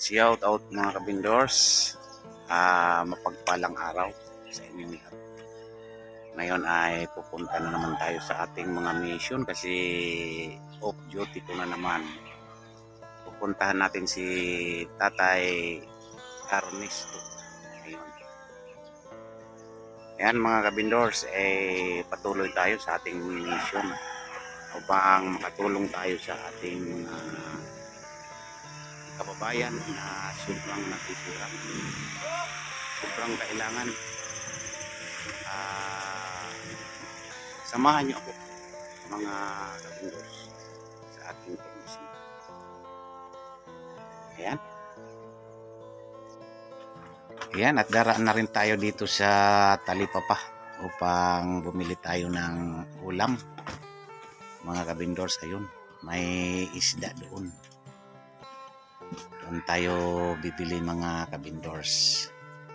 Shout out mga kabindors. Mapagpalang araw sa inyong lahat. Ngayon ay pupunta na naman tayo sa ating mga mission kasi off duty ko na naman. Pupuntahan natin si Tatay Ernesto. Ngayon. Ayan mga kabindors, patuloy tayo sa ating mission upang makatulong tayo sa ating kababayan na sobrang natutulak, sobrang kailangan. Samahan niyo ako mga kabindors sa ating mission. Ayan, at daraan na rin tayo dito sa Talipapa upang bumili tayo ng ulam mga kabindors. Ayun, may isda doon tayo bibili mga kabindors.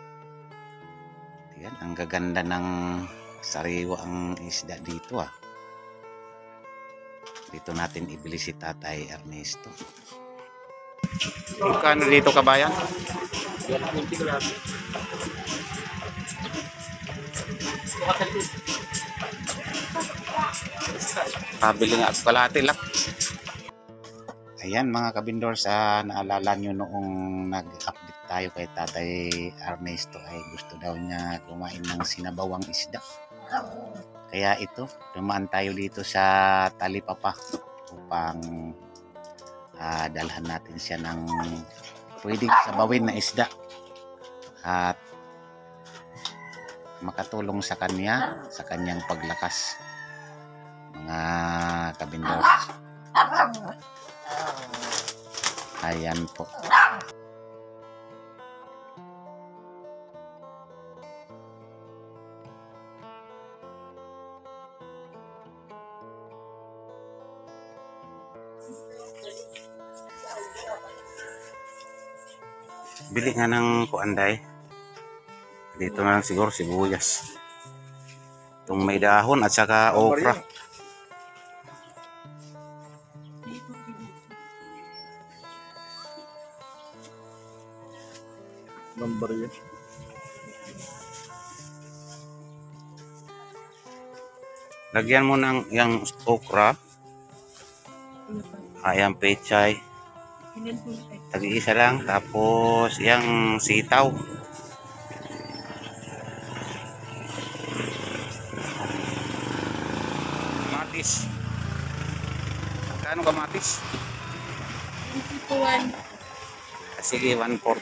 Ayan, ang gaganda ng sariwa ang isda dito Dito natin ibili si Tatay Ernesto. Magkano dito kabayan? Pabili nga at kalahati lang. Ayan mga kabindors, naalala nyo noong nag-update tayo kay Tatay Ernesto ay gusto daw niya kumain ng sinabawang isda. Kaya ito, dumaan tayo dito sa Talipapa upang dalhan natin siya ng pwedeng sabawin na isda at makatulong sa kanya sa kanyang paglakas mga kabindors. Ayan po. Bili nga ng kuanday. Dito na lang siguro sibuyas. Itong may dahon at saka okra. Number yun. Lagyan mo ng yung okra. Ayang pechay. Tag-iisa lang. Tapos yung sitaw. Kamatis. Magkano kamatis? 1. Sige, 1/4.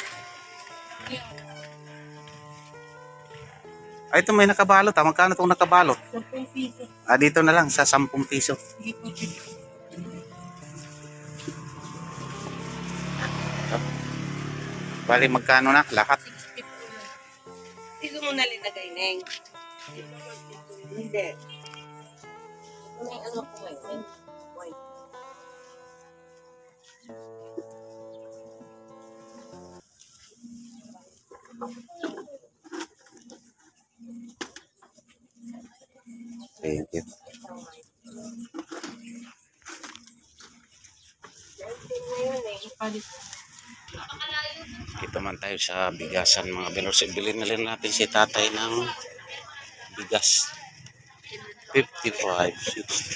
Ay, ito may nakabalot. Magkano itong nakabalot? 10 piso. Dito na lang sa 10 piso. Bali, magkano na? Lahat? 60 po. Dito mo nalinagay, Neng. Hindi. May ano po ngayon? Thank you. Dito man tayo sa bigasan mga binors. Bilhin na rin natin si tatay ng bigas. 55,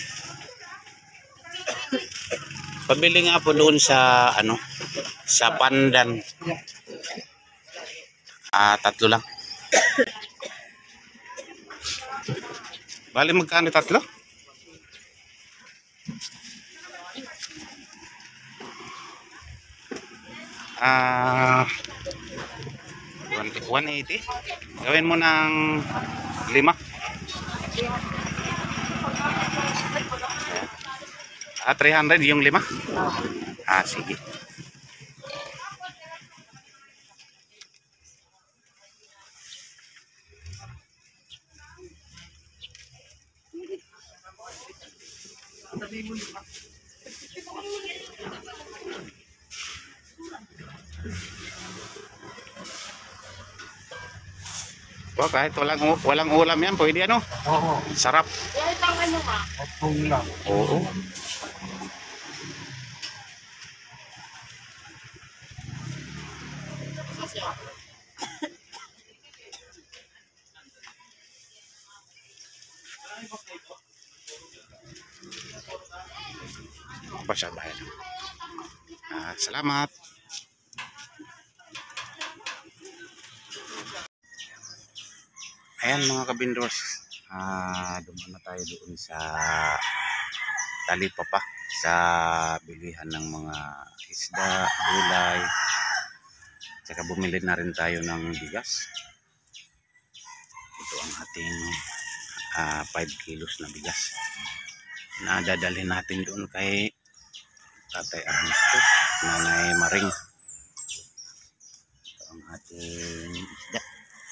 60. Pabili nga po doon sa sa Pandan. 3 lang. Bali magkano 3? 180. Gawin mo ng 5. 300 yung 5. Sige. Kahit walang ulam yan, pwede Oo. Sarap. Atong lang. Oo. Pasabayan. Salamat. Ayan mga kabindors, dumaan na tayo doon sa Talipapa sa bilihan ng mga isda, gulay, tsaka bumili na rin tayo ng bigas. Ito ang ating 5 kilos na bigas na dadalhin natin doon kay Tatay Ernesto at Nanay Maring. Ito ang ating isda.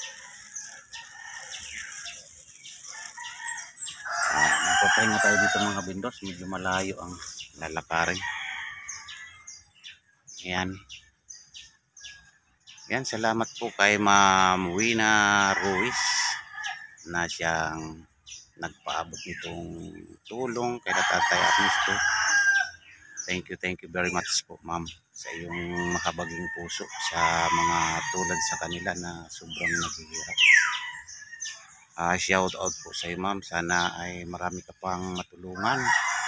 Magpapahinga tayo dito mga kabindors, medyo malayo ang lalakarin. Ayan. Yan, salamat po kay Ma'am Wina Ruiz na siyang nagpaabot nitong tulong kay Tatay Ernesto. Thank you very much po ma'am sa iyong makabaging puso sa mga tulad sa kanila na sobrang naghihirap. Shout out po sa iyo ma'am, sana ay marami ka pang matulungan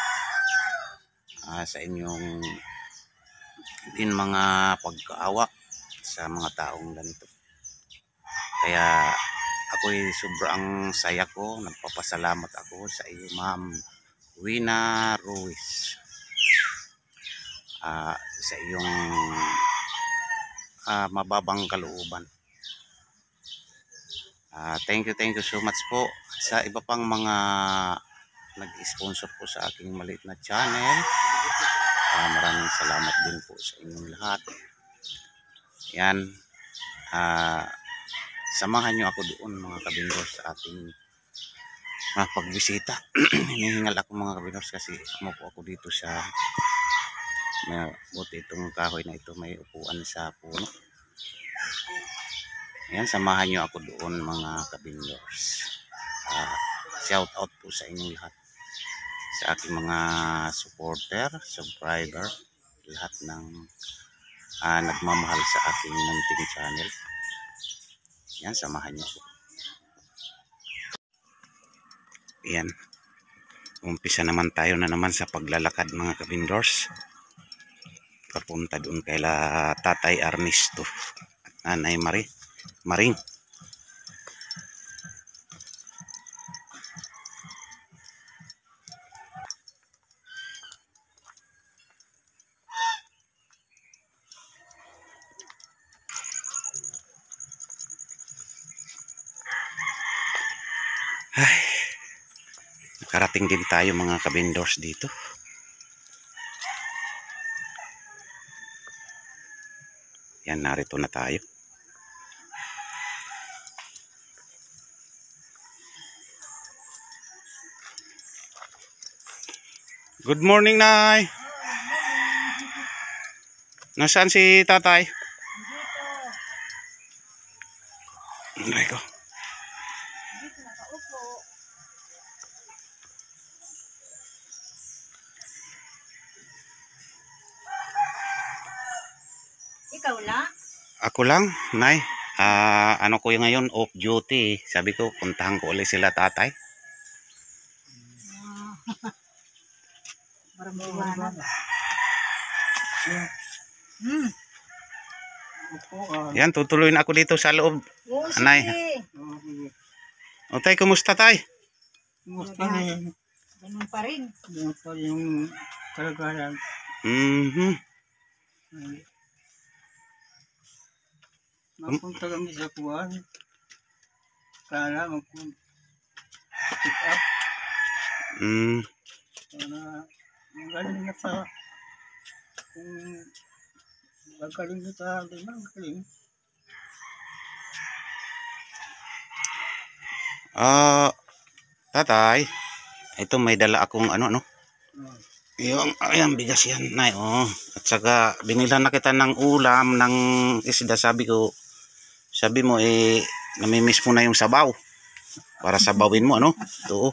sa inyong din mga pagkaawa sa mga taong ganito. Kaya ako'y sobrang saya ko, nagpapasalamat ako sa iyo ma'am Wina Ruiz, sa iyong mababang kalooban. Thank you so much po. At sa iba pang mga nag-sponsor po sa aking maliit na channel, maraming salamat din po sa inyong lahat. Yan, samahan nyo ako doon mga kabindors sa ating pagbisita. Hinihingal ako mga kabindors kasi umupo ako dito sa buti itong kahoy na ito, may upuan sa puno. Ayan, samahan nyo ako doon mga kabindors. Shout out po sa inyong lahat, sa aking mga supporter, subscriber, lahat ng nagmamahal sa aking munting channel. Ayan, samahan nyo ako. Ayan, umpisa naman tayo na naman sa paglalakad mga kabindors, papunta doon kay Tatay Ernesto at Nanay Maring. Ay, nakarating din tayo mga kabindors dito. Yan, narito na tayo. Good morning, Nay. Nasaan si Tatay? Ay ko. Ikaw lang? Ako lang, Nay. Ano ko yung ngayon, off duty. Sabi ko, puntahan ko ulit sila Tatay. Yan, tutuloy na ako dito sa loob. Nay. O Tay, kumusta Tay? Kumusta na yun? Ganun pa rin. Ganun pa yung kalagayan. Mapunta kami sa kuwan. Kala mag-pick up. Para magaling na sa kung magaling na sa magaling. Tatay, ito may dala akong ano. Yung, ayan, bigas yan, Nay. Oh. At saka, binilan na kita ng ulam, ng isda. Sabi mo, namimiss mo na yung sabaw. Para sabawin mo, ano? Ito.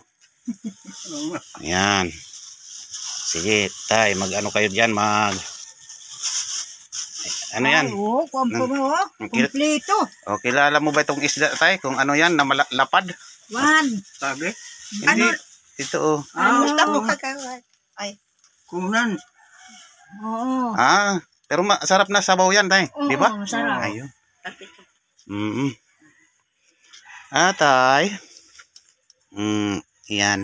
Ayan. Sige, Tay, mag-ano kayo dyan, Ano yan? Oo, kumpleto. Kumpleto. O, kilala mo ba itong isda tay? Kung ano yan, na lapad? One. Sabi, Hindi. Ito oh. Gusto mo Ano? kagawan. Ay, kunan. Oo. Pero masarap na sabaw yan tay. Oo, Di ba? masarap. Ayun. tapi ka. Tay. Yan.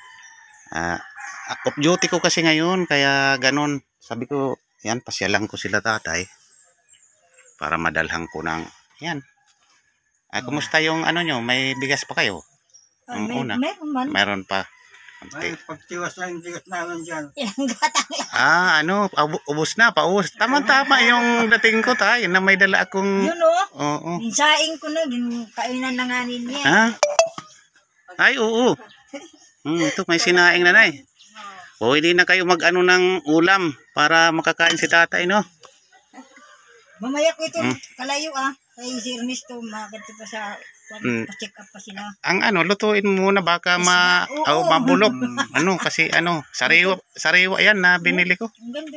Off duty ko kasi ngayon, kaya ganun. Sabi ko, yan, pasyalan ko sila tatay. Para madalhan ko ng, yan. Kumusta yung ano nyo? May bigas pa kayo? Ang una. Meron man. Meron pa. Ay, pagtiwas lang yung bigat namin dyan. Ilang gatang. Ubos na, paubos. Tama-tama yung dating ko tay, na may dala akong, Yun o. oo. Insaing ko na. Kainan na nga ninyo. Ha? Ay, oo. Ito, may sinaing na nay. O, hindi na kayo mag-ano ng ulam para makakain si tatay, no? Mamaya ko ito. Kalayo Kay si Ernesto, maganti pa sa pa-check up pa sila. Ang lutuin mo muna baka mabulok. Kasi sariwa yan na binili ko. Ang ganda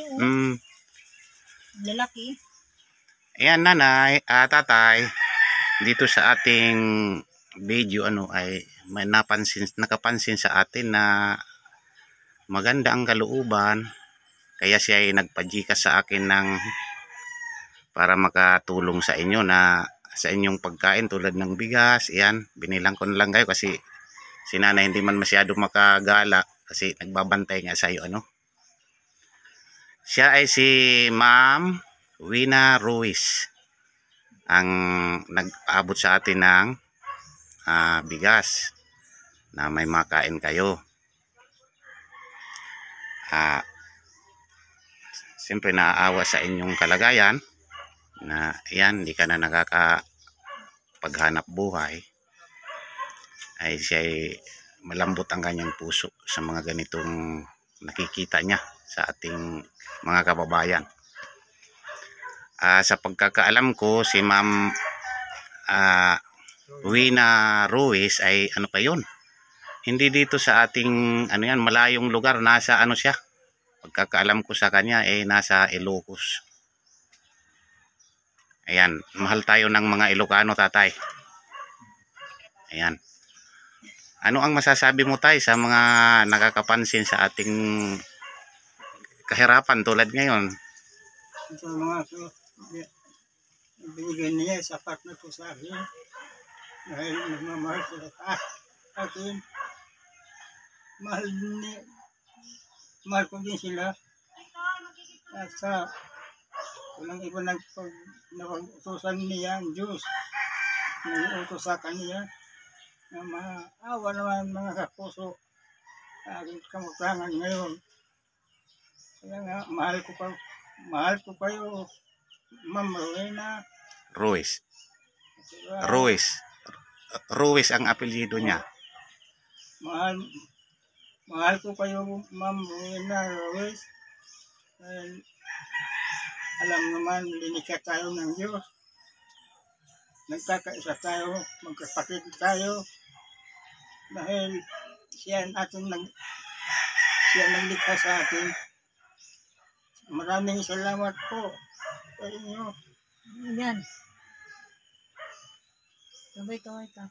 Lalaki. Ayan nanay, tatay, dito sa ating video ay may nakapansin sa atin na maganda ang kalooban, kaya siya ay nagpa-GCash sa akin para makatulong sa inyo na sa inyong pagkain tulad ng bigas. Ayan, binilang ko na lang kayo kasi si nanay hindi man masyado makagala kasi nagbabantay nga sa iyo. Siya ay si Ma'am Wina Ruiz ang nag-abot sa atin ng bigas na may makain kayo. Siyempre naaawa sa inyong kalagayan na yan, hindi ka na nakakapaghanap buhay, ay siya ay malambot ang kanyang puso sa mga ganitong nakikita niya sa ating mga kababayan. Sa pagkakaalam ko, si Ma'am Wina Ruiz ay ano pa yun, hindi dito sa ating malayong lugar, nasa siya, pagkakaalam ko sa kanya ay nasa Ilocos. Ayan, mahal tayo ng mga Ilocano tatay. Ayan. Ano ang masasabi mo tay sa mga nakakapansin sa ating kahirapan tulad ngayon? Ito mga binigay niya, sapat na po sa akin. Dahil nagmamahal sila sa akin. Mahal ko din sila. At sa walang iba nag-utusan niya ang Diyos. Nag-utos sa kanya na maawa naman mga kapuso sa aking kamutangan ngayon. Kaya nga, mahal ko kayo, Ma'am Rowena Ruiz. Ruiz ang apelyido niya. Mahal ko kayo, Ma'am Rowena Ruiz. Alam naman, linikha tayo ng Diyos. Nagkakaisa tayo, magkapatid tayo. Dahil siya naglikha sa atin. Maraming salamat po sa inyo. Yan. Kaway ka.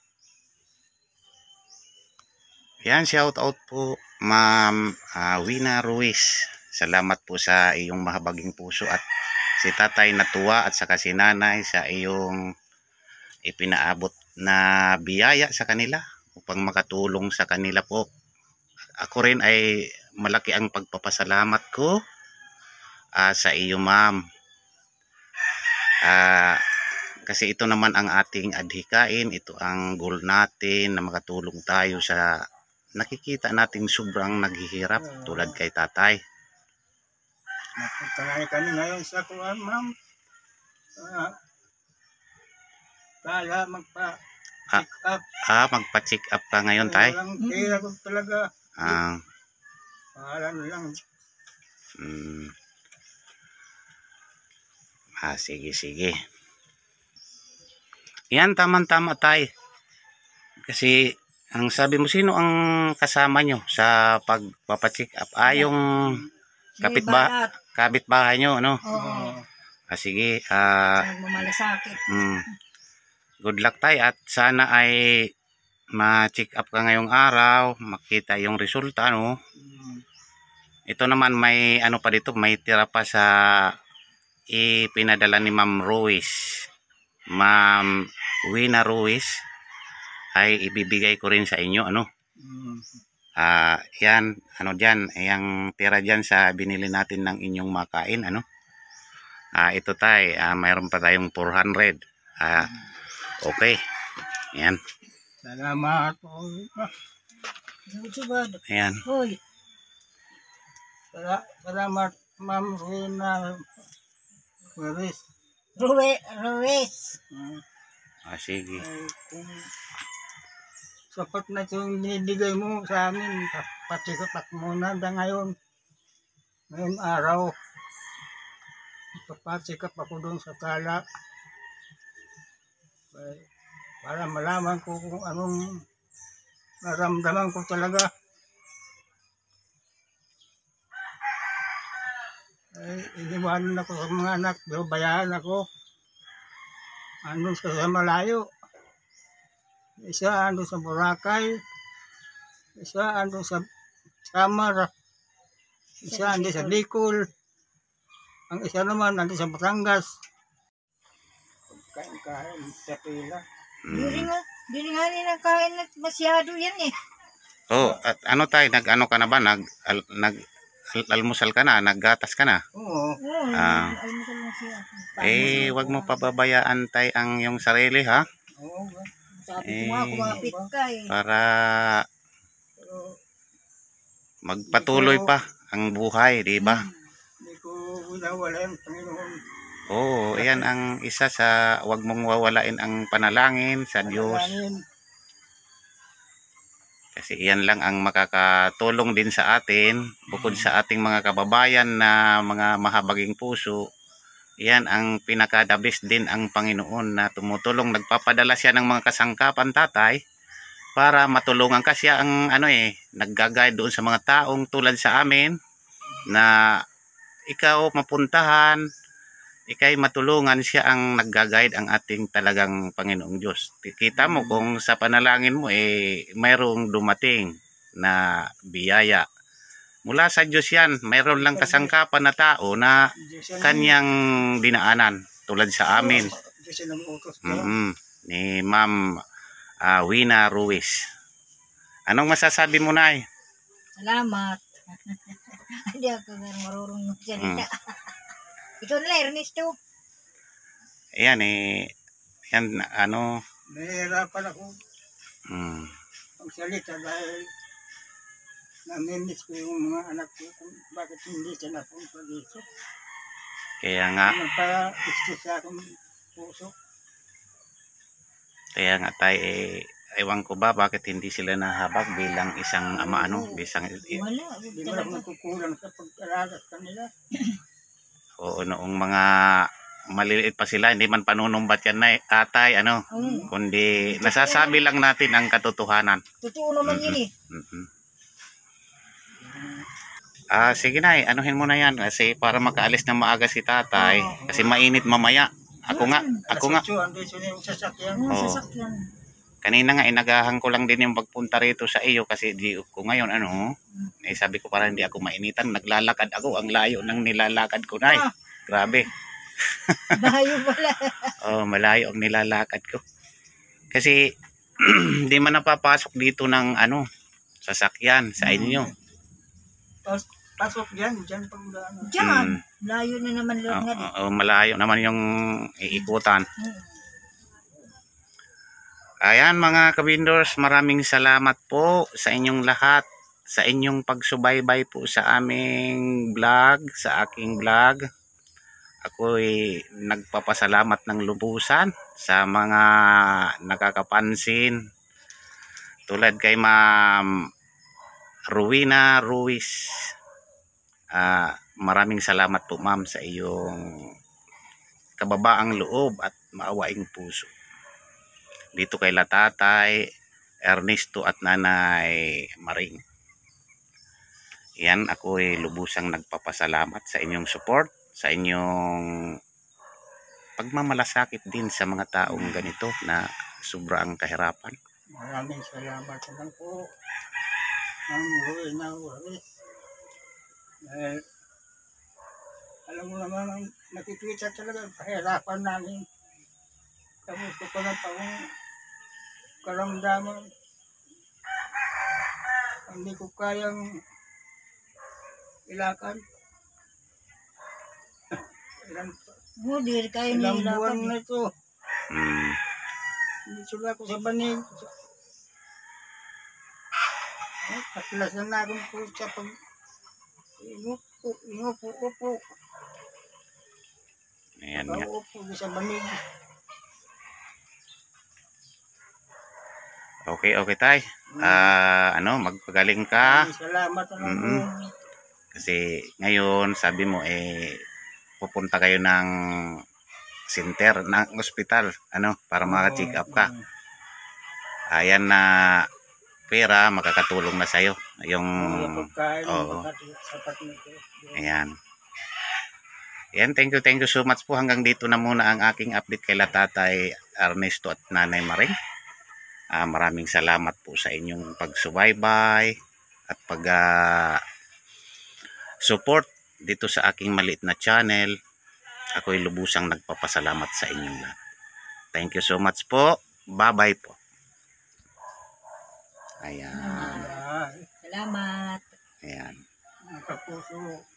Yan, shout out po Ma'am Wina Ruiz. Salamat po sa iyong mahabaging puso at si tatay natuwa at saka si nanay sa iyong ipinaabot na biyaya sa kanila upang makatulong sa kanila po. Ako rin ay malaki ang pagpapasalamat ko sa iyo ma'am. Kasi ito naman ang ating adhikain, ito ang goal natin na makatulong tayo sa nakikita nating sobrang naghihirap tulad kay tatay. Napunta nga kami ngayon sa kuwan, ma'am. Kaya magpa-check up. Magpa-check up ka ngayon, tay? Kaya ko talaga. Pahalan lang. Sige. Yan, tama-tama, tay. Kasi, ang sabi mo, sino ang kasama nyo sa pagpapacheck up? Yung kapitbahay nyo, no? Oo. Sige, Nagmamalasakit. good luck tay at sana ay ma-check up ka ngayong araw, makita yung resulta, no? Ito naman may ano pa dito, may tira pa sa ipinadala ni Ma'am Ruiz. Ma'am Wina Ruiz ay ibibigay ko rin sa inyo, ano? Yan, ano dyan, yung tira dyan sa binili natin ng inyong makain, ano? Ito tay, mayroon pa tayong 400. Okay. Yan. Salamat. Ayan. Hoy, Salamat, Ma'am Rina Ruiz. Ruiz. Sige. Kung sapat na itong binibigay mo sa amin, patikat muna na ngayong araw. Papasikap ako doon sa tala. Para malaman ko kung anong naramdaman ko talaga. Iniwanan ako sa mga anak, bayaan ako. Andun sa malayo. Isa andun sa Boracay. Isa andun sa Samar. Isa andun sa Bicol. Ang isa naman andun sa Batangas. Kain-kain sa pila. Dili nga nila kain na masyado yan eh. At ano tayo, nag-ano ka na ba? Nag-almusal ka na? Naggatas ka na? Oo. Almusal na siya. Wag mo pababayaan tayo ang yung sarili, ha? Oo. Sabi ko nga, kumapit ka eh. Para magpatuloy pa ang buhay, di ba? Hindi ko winawalan, Panginoon. Ayan ang isa sa wag mong wawalain ang panalangin sa Diyos. Kasi iyan lang ang makakatulong din sa atin, bukod sa ating mga kababayan na mga mahabaging puso. Iyan ang pinaka-the best din ang Panginoon na tumutulong, nagpapadala siya ng mga kasangkapan tatay para matulungan kasi ang nagga-guide doon sa mga taong tulad sa amin na ikaw mapuntahan, ikay matulungan, siya ang nagga-guide ang ating talagang Panginoong Diyos. Kita mo kung sa panalangin mo mayroong dumating na biyaya. Mula sa Diyos yan, mayroon lang kasangkapan na tao na kanyang dinaanan tulad sa amin. Ni Ma'am Wina Ruiz. Anong masasabi mo, Nay? Salamat. Hindi ako marunong magsalita. Ikaw na, Ernesto. Ayan yan Nahihirapan ako Mm. magsalita dahil namimiss ko yung mga anak ko kung bakit hindi sila napunta dito. Kaya nga Nagpa-istis sa akong puso. tayo ewan ko ba bakit hindi sila nahabag bilang isang ama, Wala. Hindi mo lang nagkukulang sa pag-alaga sa kanila. noong mga maliliit pa sila, hindi man panunumbat yan na atay, kundi nasasabi lang natin ang katotohanan. Totoo naman yun eh. Sige na, anuhin mo na yan kasi para makaalis na maaga si tatay kasi mainit mamaya. Ako nga. Sasakyan. Sasakyan. Kanina nga inagahan ko lang din yung pagpunta rito sa iyo kasi di ko ngayon sabi ko para hindi ako mainitan, naglalakad ako, ang layo ng nilalakad ko, Nay. Grabe. Malayo pala. Malayo ang nilalakad ko. Kasi hindi man napapasok dito ng sasakyan sa inyo. Pasok dyan pang daan. Diyan. Layo na naman lang nga. Malayo naman yung iikutan. Ayan mga kabindors, maraming salamat po sa inyong lahat, sa inyong pagsubaybay po sa aming vlog, sa aking vlog. Ako'y nagpapasalamat ng lubusan sa mga nakakapansin. Tulad kay Ma'am Rowena Ruiz. Maraming salamat po, Ma'am, sa iyong kababaang loob at maawaing puso. Dito kay Tatay Ernesto at Nanay Maring. Yan, ako ay lubusang nagpapasalamat sa inyong support, sa inyong pagmamalasakit din sa mga taong ganito na sobrang kahirapan. Maraming salamat naman po. Ang buhay na buhay. Dahil, alam mo naman, ang nakikita talaga ang kahirapan namin. Tapos ko pa na pang karamdaman. Hindi ko kayang ilakad. Di kayo Ilang nila. buwan na ito. Mm. Hindi sila ko sa banig. Atlasan na akong po sa pag... Inupo. Ayan nga. Paupo sa banig. Okay, tay. Magpagaling ka. Maraming salamat naman po. Kasi ngayon, sabi mo, pupunta kayo ng center, ng ospital, para maka-check up ka. Ayan na pera, makakatulong na sa'yo. Yung, Pagkain, oo. sapat nito. ayan. Ayan, thank you so much po. Hanggang dito na muna ang aking update kay Tatay Ernesto at Nanay Maring. Maraming salamat po sa inyong pagsubaybay at support dito sa aking maliit na channel. Ako'y lubusang nagpapasalamat sa inyong lahat. Thank you so much po. Bye-bye po. Ayan. Ay, Salamat. Ayan. ang kapuso.